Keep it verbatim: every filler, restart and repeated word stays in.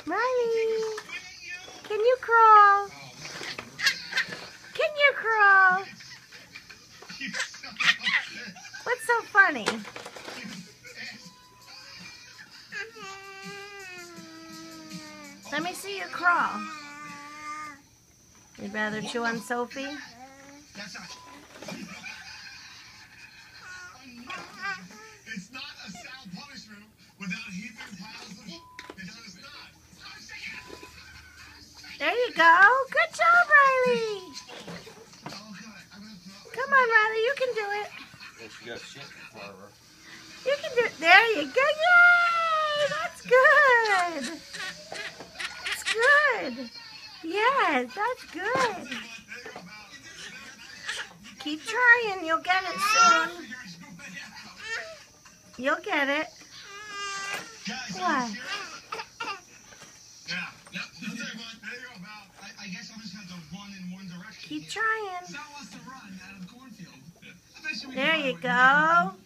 Rylie, can you crawl? Can you crawl? What's so funny? Let me see you crawl. You'd rather chew on Sophie? It's not a sound punishment without heaping piles of sh**. It's not. There you go. Good job, Rylie. Come on, Rylie. You can do it. You can do it. There you go. Yay! That's good. That's good. Yes, that's good. Keep trying. You'll get it soon. You'll get it. What? Keep trying. There you go.